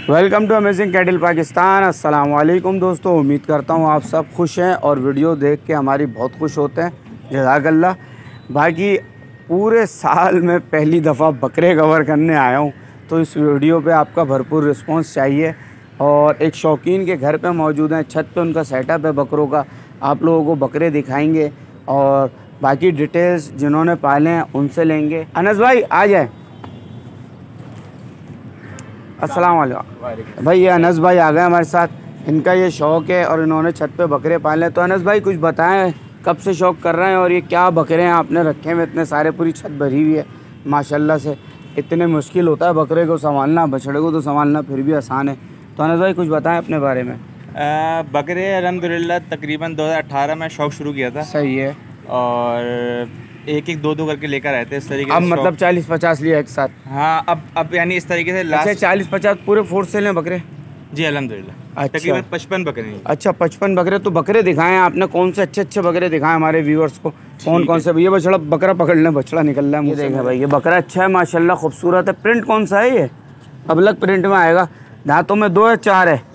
Welcome to amazing cattle Pakistan. अस्सलाम वालेकुम दोस्तों, उम्मीद करता हूँ आप सब खुश हैं और वीडियो देख के हमारी बहुत खुश होते हैं। जज़ाकल्लाह। बाकी पूरे साल में पहली दफ़ा बकरे कवर करने आया हूँ, तो इस वीडियो पे आपका भरपूर रिस्पांस चाहिए। और एक शौकीन के घर पे मौजूद हैं, छत पे उनका सेटअप है बकरों का। आप लोगों को बकरे दिखाएंगे और बाकी डिटेल्स जिन्होंने पाले हैं उनसे लेंगे। अनस भाई आ जाए। अस्सलाम वालेकुम भाई, ये अनस भाई आ गए हमारे साथ। इनका ये शौक़ है और इन्होंने छत पे बकरे पाले हैं। तो अनस भाई कुछ बताएं, कब से शौक़ कर रहे हैं और ये क्या बकरे हैं आपने रखे हुए इतने सारे? पूरी छत भरी हुई है माशाल्लाह से। इतने मुश्किल होता है बकरे को संभालना, बछड़े को तो संभालना फिर भी आसान है। तो अनस भाई कुछ बताएं अपने बारे में। बकरे अल्हम्दुलिल्लाह तकरीबन 2018 में शौक़ शुरू किया था। सही है। और एक एक दो दो करके लेकर आए थे इस तरीके से। अब मतलब 40-50 लिया एक साथ? हाँ, अब यानी इस तरीके से अच्छा, 40-50 पूरे फोर्स से लें बकरे? जी अल्हम्दुलिल्लाह। अच्छा, तकरीबन 55 बकरे हैं। अच्छा 55 बकरे। तो बकरे दिखाएं आपने, कौन से अच्छे बकरे दिखाएं हमारे व्यूअर्स को, कौन से? ये बछड़ा बकरा पकड़ लें, बछड़ा निकल रहा है मुझे। देखें भाई, ये बकरा अच्छा है माशाल्लाह, खूबसूरत है। प्रिंट कौन सा है ये? अबलग प्रिंट में आएगा। दांतों में 2 है 4 है?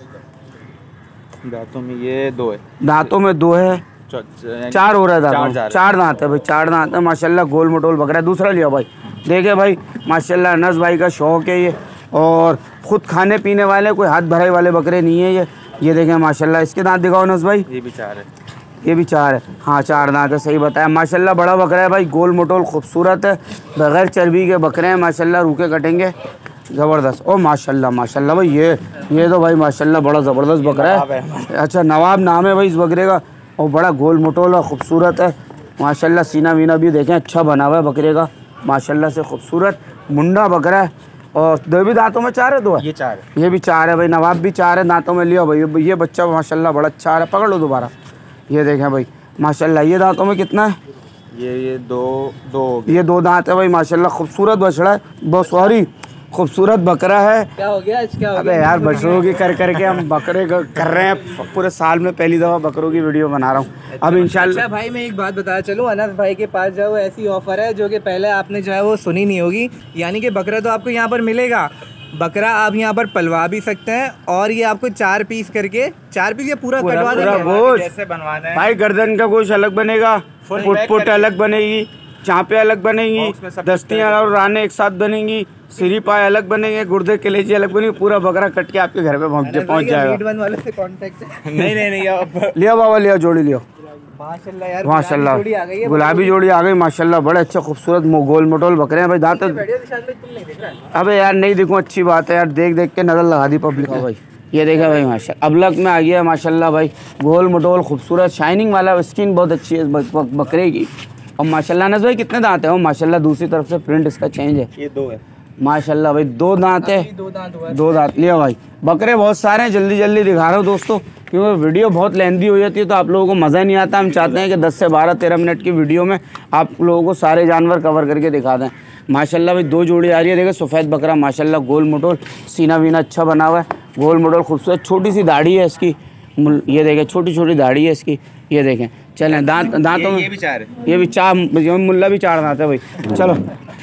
दांतों में ये 2 है। दांतों में 2 है, 4 हो रहा है दांतों। 4 दांत है भाई, 4 दांत है माशाल्लाह। गोल मटोल बकरा है। दूसरा लिया भाई। देखे भाई माशाल्लाह, अनस भाई का शौक़ है ये और ख़ुद खाने पीने वाले, कोई हाथ भराई वाले बकरे नहीं है ये देखें माशाल्लाह। इसके दांत दिखाओ अनस भाई। ये भी 4 है। ये भी 4 है। हाँ 4 दांत है, सही बताया माशाल्लाह। बड़ा बकरा है भाई, गोल मटोल खूबसूरत है, बग़ैर चर्बी के बकरे हैं माशाल्लाह। रूखे कटेंगे ज़बरदस्त। ओ माशाल्लाह माशाल्लाह भाई, ये तो भाई माशाल्लाह बड़ा ज़बरदस्त बकरा है। अच्छा, नवाब नाम है भाई इस बकरे का। और बड़ा गोल मटोल और ख़ूबसूरत है माशाल्लाह। सीना वीना भी देखें अच्छा बना हुआ है बकरे का माशाल्लाह से, खूबसूरत मुंडा बकरा है। और 2 भी दांतों में 4 है? 2 है। ये 4 है। ये भी 4 है भाई। नवाब भी 4 है दांतों में। लिया भाई, ये बच्चा माशाल्लाह बड़ा अच्छा है। पकड़ लो दोबारा। ये देखें भाई माशाल्लाह। ये दांतों में कितना है? ये 2 ये 2 दांत है भाई माशाल्लाह। खूबसूरत बछड़ा है, बहुत सॉरी खूबसूरत बकरा है। क्या हो गया आज? क्या हो अबे गया? यार, बछड़ों की करके हम बकरे कर रहे हैं। पूरे साल में पहली दफ़ा बकरों की वीडियो बना रहा हूँ। अब इंशाल्लाह। अच्छा भाई, मैं एक बात बताया चलूँ, अनस भाई के पास जो है ऐसी ऑफ़र है जो कि पहले आपने जो है वो सुनी नहीं होगी। यानी कि बकरा तो आपको यहाँ पर मिलेगा, बकरा आप यहाँ पर पलवा भी सकते हैं। और ये आपको 4 पीस करके, 4 पीस ये पूरा कटवा देंगे गोश्त भाई। गर्दन का गोश्त अलग बनेगा, पुट अलग बनेगी, चाँपे अलग बनेंगी, दस्तियाँ और राने एक साथ बनेंगी, सिरी पाए अलग बनेंगे, गुर्दे कलेजी अलग बनेंगे। पूरा बकरा कट के आपके घर पे पहुँच जाएगा। वाले से कांटेक्ट है। नहीं लिया बाबा, लिया जोड़ी लिया माशाल्लाह यार, माशाल्लाह। गुलाबी जोड़ी आ गई माशाल्लाह। बड़े अच्छे खूबसूरत गोल मटोल बकरे हैं भाई। दांत अबे यार नहीं दिखूँ, अच्छी बात है यार, देख के नज़र लगा दी पब्लिक को भाई। ये देखा भाई माशाल्लाह, अबलग में आ गया माशाल्लाह भाई। गोल मटोल खूबसूरत शाइनिंग वाला, स्किन बहुत अच्छी है बकरे की। और माशाल्लाह अनस भाई कितने दांत है? और माशाल्लाह दूसरी तरफ से प्रिंट इसका चेंज है। ये 2 है माशाल्लाह भाई। 2 दांत है। 2 दांत। लिया भाई। बकरे बहुत सारे हैं, जल्दी दिखा रहा हूँ दोस्तों, क्योंकि वीडियो बहुत लेंदी हो जाती है तो आप लोगों को मज़ा नहीं आता। हम चाहते हैं कि 10 से 12-13 मिनट की वीडियो में आप लोगों को सारे जानवर कवर करके दिखा दें। माशाल्लाह भाई 2 जोड़ी आ रही है। देखो सफ़ेद बकरा माशाल्लाह, गोल मटोल, सीना वीना अच्छा बना हुआ है, गोल मटोल खूबसूरत। छोटी सी दाढ़ी है इसकी, ये देखें छोटी दाढ़ी है इसकी। ये देखें, चलें दांतों में ये भी 4 है। ये भी 4, मुल्ला भी 4 दांत है भाई। चलो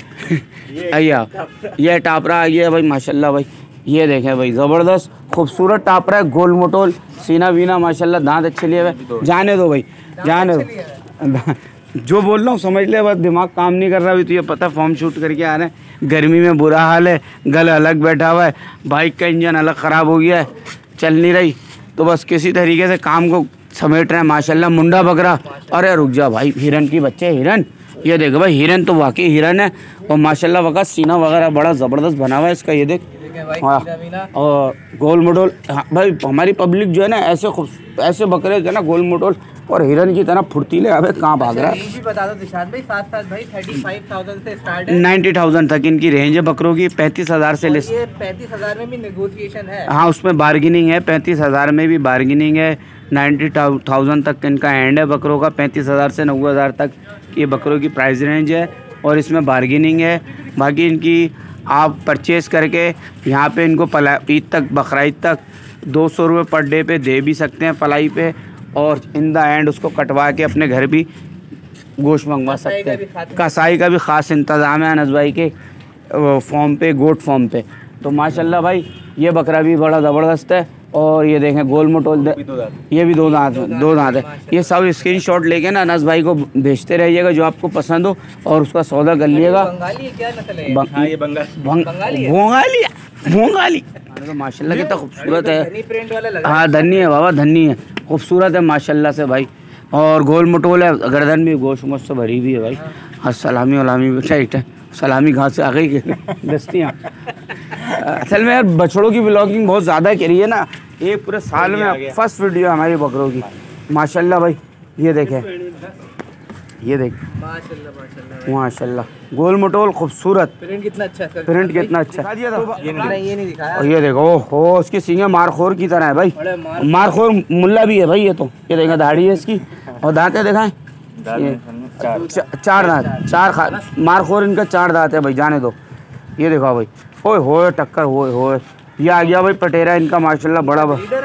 आइए, ये टापरा आ गया भाई माशाल्लाह भाई। ये देखें भाई ज़बरदस्त खूबसूरत टापरा है, गोल मटोल, सीना वीना माशाल्लाह, दांत अच्छे लिए हुए। जाने दो भाई, जाने दो। जो बोल रहा हूँ समझ ले, बस दिमाग काम नहीं कर रहा अभी। तो ये पता फॉर्म शूट करके आ रहे हैं, गर्मी में बुरा हाल है, गल अलग बैठा हुआ है, बाइक का इंजन अलग ख़राब हो गया है, चल नहीं रही, तो बस किसी तरीके से काम को समेट रहे हैं माशाल्लाह। मुंडा बकरा। अरे रुक जा भाई, हिरन की बच्चे, हिरन। ये देखो भाई, हिरन तो वाकई हिरन है और माशाल्लाह वक़्त सीना वगैरह बड़ा ज़बरदस्त बना हुआ है इसका। ये देख हाँ, और गोल मटोल। हाँ भाई, हमारी पब्लिक जो है ना ऐसे बकरे जो है ना गोल मटोल और हिरन की तरह फुर्तीले। अबे कहाँ भाग रहा है? बता दो निशान भाई, साथ भाई 35,000 से स्टार्ट है। 90,000 तक इनकी रेंज है बकरों की। 35,000 से लिस्ट। ये 35,000 में भी नेगोशिएशन है। हाँ, उसमें बार्गेनिंग है। 35,000 में भी बार्गेनिंग है। 90,000 तक इनका एंड है बकरों का। 35,000 से 90,000 तक ये बकरों की प्राइस रेंज है और इसमें बार्गेनिंग है। बाकी इनकी आप परचेज़ करके यहाँ पे इनको ईद तक, बकरा ईद तक 200 रुपये पर डे पे दे भी सकते हैं पलाई पे, और इन द एंड उसको कटवा के अपने घर भी गोश्त मंगवा सकते हैं। कसाई का भी ख़ास इंतज़ाम है अनस भाई के फॉर्म पे, गोट फॉर्म पे। तो माशाल्लाह भाई ये बकरा भी बड़ा ज़बरदस्त है। और ये देखें गोल मटोल ये भी दो दांत है। ये सब स्क्रीनशॉट लेके ना अनस भाई को भेजते रहिएगा जो आपको पसंद हो और उसका सौदा कर लीजिएगा। भोंगाली तो माशाल्लाह कितना खूबसूरत है। हाँ धन्नी है बाबा, धन्नी है, खूबसूरत है माशाल्लाह से भाई। और गोल मटोल है, गर्दन भी गोश्त मोश्त से भरी हुई है भाई। हाँ सलामी वलामी भी टाइट है, सलामी घास से आ गई दस्तियाँ। असल में यार बछड़ों की व्लॉगिंग बहुत ज़्यादा करी है ना, एक पूरे साल में फर्स्ट वीडियो है हमारी बकरों की माशाल्लाह भाई। ये देखें, ये देख माशाल्लाह गोल मटोल खूबसूरत। प्रिंट कितना अच्छा है, प्रिंट कितना अच्छा ये नहीं दिखाया। और ये देखो हो उसकी सींगें मारखोर की तरह है भाई, मारखोर मुल्ला भी है भाई ये तो। ये देखा दाढ़ी है इसकी और दांतें दिखाएं, चार दांत, मारखोर इनका 4 दांत है भाई, जाने दो। ये देखो भाई, ओए होए टक्कर, होए ये आ गया भाई पटेरा इनका माशाल्लाह बड़ा।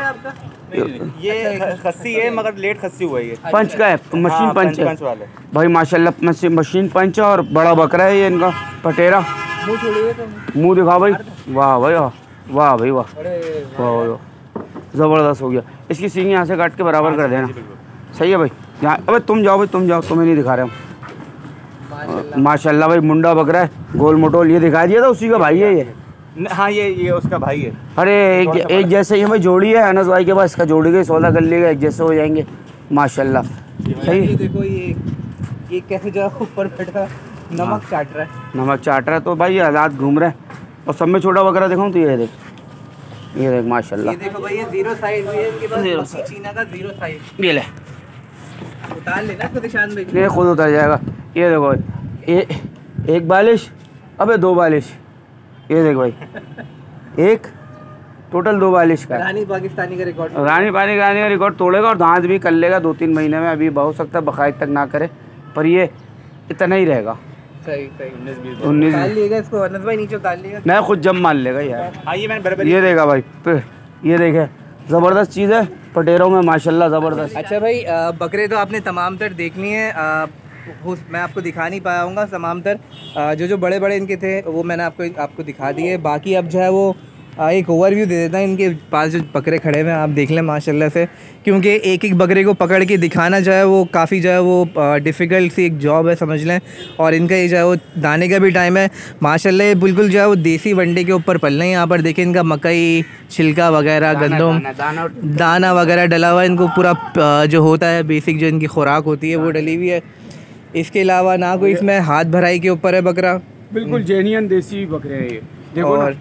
ये खस्सी है मगर लेट खस्सी हुआ है, ये पंच का है, मशीन पंच है भाई माशाल्लाह, मशीन पंच है और बड़ा बकरा है ये इनका पटेरा। मुँह दिखा भाई, वाह भाई वाह, वाह भाई वाह, वाह ज़बरदस्त हो गया। इसकी सींग यहाँ से काट के बराबर कर देना, सही है भाई। यहाँ अबे तुम जाओ भाई, तुम जाओ, तुम्हें नहीं दिखा रहे हम। माशाल्लाह भाई मुंडा बकरा है, गोल मटोल। ये दिखा दिया था उसी का भाई है ये। हाँ ये उसका भाई है। अरे एक जैसे ही हमें जोड़ी है अनस भाई के पास, इसका जोड़ी के 16 कर लेगा, एक जैसे हो जाएंगे माशाल्लाह। सही देखो ये कैसे जो ऊपर बैठा नमक चाट रहा है, नमक चाट रहा है तो भाई आज़ाद घूम रहा है। और सब में छोटा बकरा दिखाऊं तो ये देख, ये देख माशाल्लाह। ये देखो भाई, ये 0 साइज है इनके पास, चीना का 0 साइज। ये ले उतार लेना इसको निशान भाई, ये खुद उतर जाएगा। ये देखो ये एक बालिश, अबे 2 बालिश। ये देख भाई एक टोटल 2 बालिश का। रानी पाकिस्तानी का रिकॉर्ड, रानी पाकिस्तानी का रिकॉर्ड तोड़ेगा और दांत भी कर लेगा 2-3 महीने में। अभी बहुत सकता है बकायद तक ना करे, पर ये इतना ही रहेगा। सही 19 डाल लिएगा इसको अनस भाई, नीचे डाल लिएगा, मैं खुद जब मान लेगा यार। हाँ ये मैंने बराबर ये देगा भाई, ये देखे ज़बरदस्त चीज़ है पटेरों में माशाल्लाह ज़बरदस्त। अच्छा भाई बकरे तो आपने तमाम तर देख लिए हैं, मैं आपको दिखा नहीं पाऊँगा तमाम तर। जो बड़े बड़े इनके थे वो मैंने आपको दिखा दिए। बाकी अब जो है वो एक ओवरव्यू दे देता है इनके पास जो बकरे खड़े हुए हैं, आप देख लें माशाल्लाह से, क्योंकि एक एक बकरे को पकड़ के दिखाना जो है वो काफ़ी जो है वो डिफ़िकल्ट सी एक जॉब है समझ लें। और इनका ये जो है वो दाने का भी टाइम है माशाल्लाह, बिल्कुल जो है वो देसी वंडे के ऊपर पल रहे हैं। यहाँ पर देखें इनका मकई छिलका वगैरह, गंदम दाना वगैरह डला हुआ है, इनको पूरा जो होता है बेसिक जो इनकी खुराक होती है वो डली हुई है। इसके अलावा ना कोई इसमें हाथ भराई के ऊपर है बकरा, बिल्कुल जेन्युइन देसी बकरे हैं ये, देखो और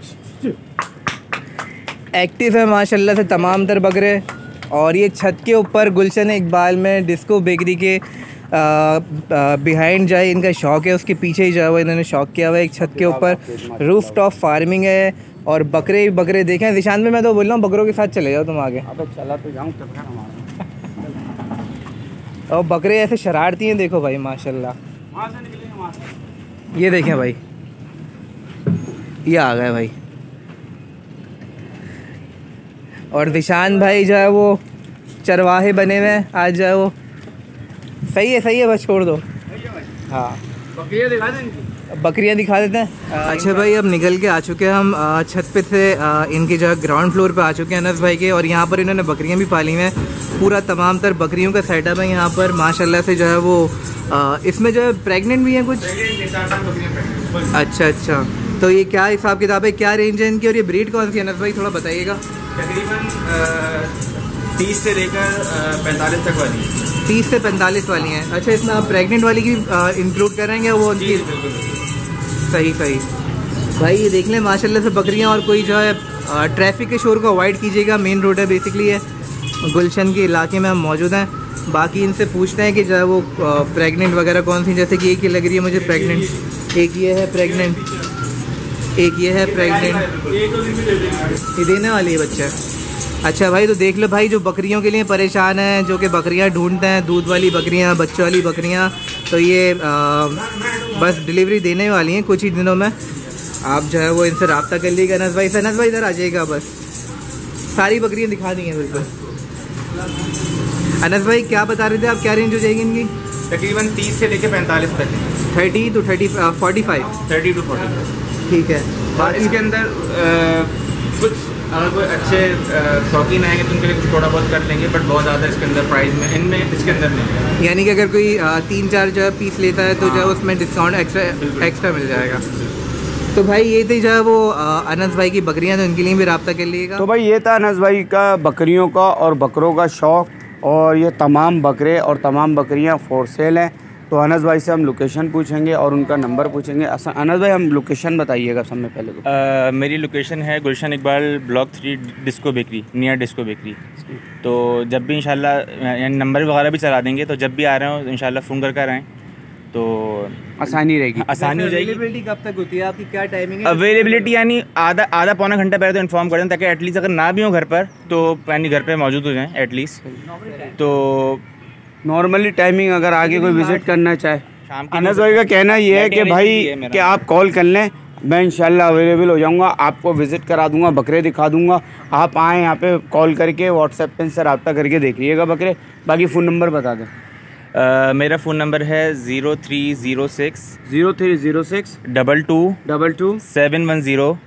एक्टिव है माशाल्लाह से तमाम तर बकरे। और ये छत के ऊपर गुलशन इकबाल में डिस्को बेकरी के बिहाइंड जाए इनका शौक है, उसके पीछे ही जाए वो इन्होंने शौक किया हुआ है। एक छत के ऊपर रूफ टॉप फार्मिंग है और बकरे देखें। निशान में मैं तो बोल रहा हूँ बकरों के साथ चले जाओ तुम आगे। अब चला तो जाऊँ तब हमारा। और बकरे ऐसे शरारती हैं, देखो भाई माशाल्लाह। ये देखें भाई, ये आ गए भाई। और दिशान भाई जो है वो चरवाहे बने हुए हैं आज, जो है वो सही है बस छोड़ दो। हाँ बकरियाँ दिखा देते हैं। अच्छा भाई अब निकल के आ चुके हैं हम छत पे से, इनके जो है ग्राउंड फ्लोर पे आ चुके हैं अनस भाई के। और यहाँ पर इन्होंने बकरियाँ भी पाली हैं, पूरा तमाम तर बकरियों का सेटअप है यहाँ पर माशाल्लाह से। जो है वो इसमें जो है प्रेग्नेंट भी हैं कुछ। अच्छा, तो ये क्या हिसाब किताब है, क्या रेंज है इनकी और ये ब्रीड कौन सी है अनस भाई, थोड़ा बताइएगा। तकरीबन 30 से लेकर 45 तक वाली, 30 से 45 वाली हैं। अच्छा, इसमें आप प्रेग्नेंट वाली की इंक्लूड करेंगे वो उनकी? सही भाई ये देख लें माशाल्लाह से बकरियां। और कोई जो है ट्रैफिक के शोर को अवॉइड कीजिएगा, मेन रोड है बेसिकली है, गुलशन के इलाके में हम मौजूद हैं। बाकी इनसे पूछते हैं कि जो है वो प्रेग्नेंट वगैरह कौन सी, जैसे कि एक ही लग रही है मुझे प्रेग्नेंट, एक ये है प्रेग्नेंट, एक ये है प्रेग्नेंट, ये देने वाली है बच्चा। अच्छा भाई, तो देख लो भाई, जो बकरियों के लिए परेशान हैं, जो कि बकरियां ढूंढते हैं, दूध वाली बकरियां, बच्चों वाली बकरियां, तो ये बस डिलीवरी देने वाली हैं कुछ ही दिनों में। आप जो है वो इनसे रब्ता कर लीजिएगा अनस भाई से। अनस भाई इधर आ जाइएगा, बस सारी बकरियां दिखा दी हैं बिल्कुल। अनस भाई क्या बता रहे थे आप, क्या रेंज हो जाएगी इनकी? तकरीबन 30 से लेकर 45 तक, 30 to 45, 30 to 40। ठीक है। इसके अंदर कुछ अगर कोई अच्छे शौकीन आएंगे तो उनके लिए कुछ थोड़ा बहुत कर लेंगे, बट बहुत ज़्यादा इसके अंदर प्राइस में इनमें इसके अंदर नहीं है। यानी कि अगर कोई 3-4 जो है पीस लेता है तो जो है उसमें डिस्काउंट एक्स्ट्रा मिल जाएगा। तो भाई ये थी जो है वो अनस भाई की बकरियां, तो इनके लिए भी रब्ता कर लीजिएगा। तो भाई ये था अनस भाई का बकरियों का और बकरों का शौक़, और ये तमाम बकरे और तमाम बकरियां फॉर सेल हैं। तो अनस भाई से हम लोकेशन पूछेंगे और उनका नंबर पूछेंगे। अनस भाई हम लोकेशन बताइएगा सबसे पहले तो। मेरी लोकेशन है Gulshan Iqbal block 3 disco bakery, near disco bakery. तो जब भी इंशाल्लाह नंबर वगैरह भी चला देंगे, तो जब भी आ रहे हो इंशाल्लाह फ़ोन कर आएँ तो आसानी रहेगी, आसानी हो जाएगी। अवेलेबिलिटी कब तक होती है आपकी, क्या टाइमिंग है? अवेलेबिलिटी यानी आधा पौना घंटा पहले तो इन्फॉर्म कर दें, ताकि एटलीस्ट अगर ना भी हो घर पर तो यानी घर पे मौजूद हो जाएं एटलीस्ट। तो नॉर्मली टाइमिंग अगर आगे कोई विज़िट करना चाहे, शाम की अनस भाई का कहना ये है कि भाई कि आप कॉल कर लें, मैं इंशाल्लाह अवेलेबल हो जाऊंगा, आपको विज़िट करा दूंगा, बकरे दिखा दूंगा। आप आएँ यहाँ पे कॉल करके व्हाट्सएप पे से रब्ता करके देख लीजिएगा बकरे। बाकी फ़ोन नंबर बता दें। मेरा फ़ोन नंबर है 0306 0306 22 710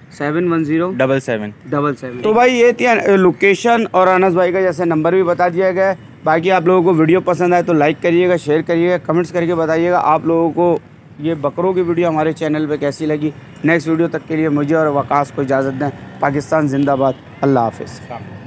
710 तो भाई ये थी लोकेशन और अनस भाई का जैसे नंबर भी बता दिया गया है। बाकी आप लोगों को वीडियो पसंद आए तो लाइक करिएगा, शेयर करिएगा, कमेंट्स करके बताइएगा आप लोगों को ये बकरों की वीडियो हमारे चैनल पे कैसी लगी। नेक्स्ट वीडियो तक के लिए मुझे और वकास को इजाज़त दें। पाकिस्तान जिंदाबाद। अल्लाह हाफ़िज़।